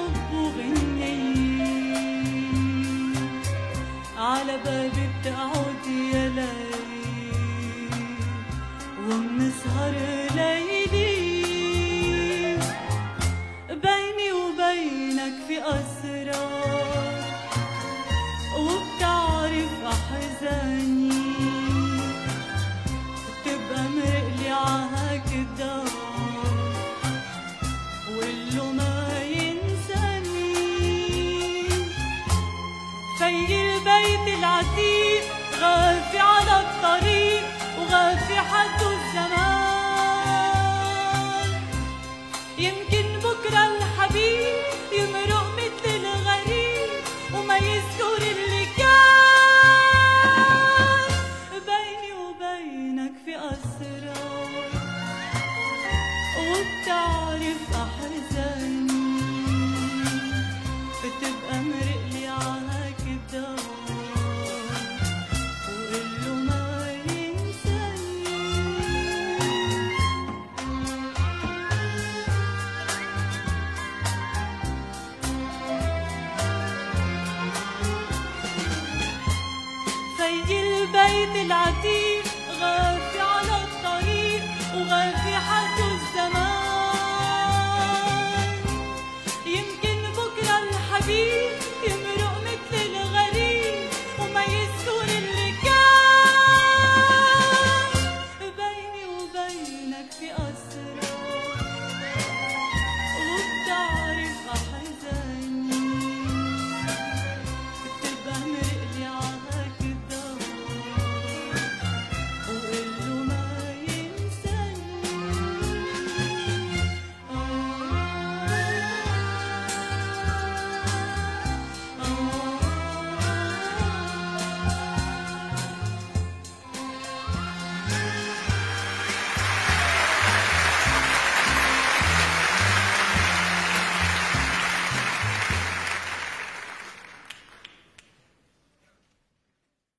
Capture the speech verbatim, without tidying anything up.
حب وغنية على بابي بتقعد يا ليلي ومنسهر ليلي بيني وبينك في أسرار وبتعرف أحزاني بتبقى مرقلي عهاك الدار وقله ما ينساني في البيت العتيق غافي على الطريق وغافي حده الزمان يمكن بكرة الحبيب يمرق مثل الغريب وما يذكر اللي كان بيني وبينك في أسرار وبتعرف أحزاني بتبقى مرقلي عهاك الدار وقله ما ينساني في البيت العتيق غافي على الطريق وغافي حده الزمان يمكن بكرة الحبيب